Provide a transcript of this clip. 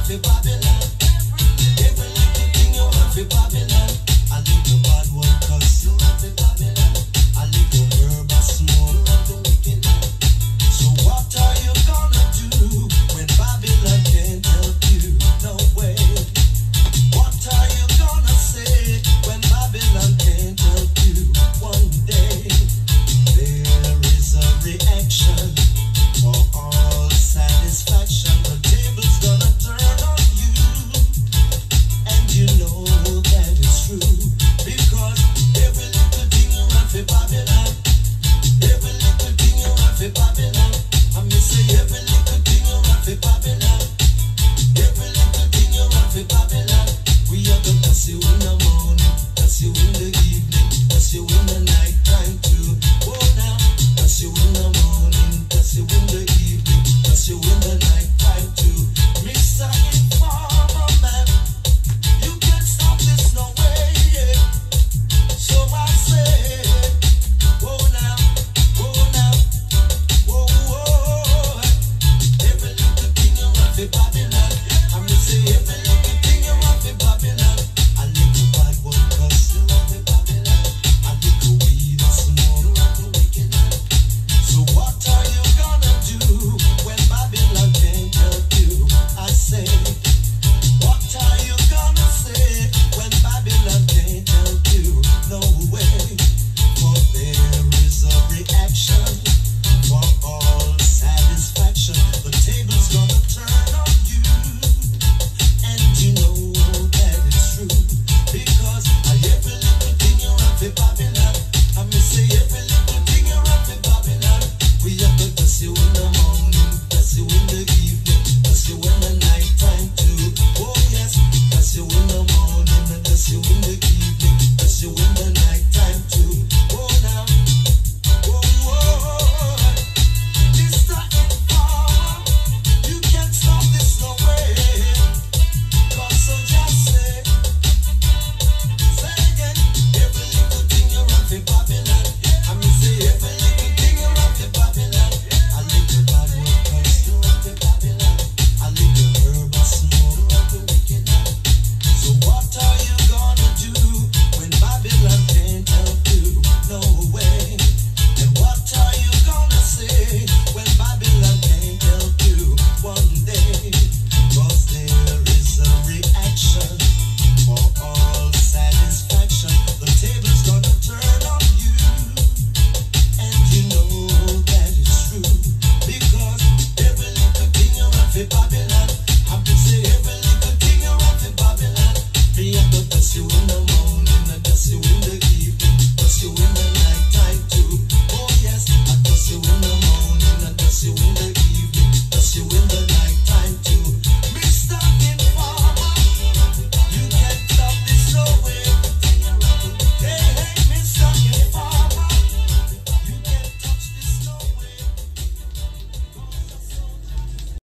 for Babylon. Every little thing you want for Babylon. A little bad word cuss you want for Babylon. A little herb of smoke you want to wicked. So what are you gonna do when Babylon can't help you? No way. What are you gonna say when Babylon can't help you? One day there is a reaction for all satisfaction. The table's gonna turn on you, and you know that it's true, because every little thing you want for Babylon, every little thing you want for Babylon, I may say every little thing you want for Babylon, every little thing you want for Babylon. We are gonna touch you in the morning, touch you in the evening, touch you in the night time too. Oh now, touch you in the morning, touch you in the evening, touch you in the night time too. Mr. Informer Man, you can't stop this no way. Yeah. So I say, oh now, oh now, oh oh. Every little thing you want for Babylon, I may say every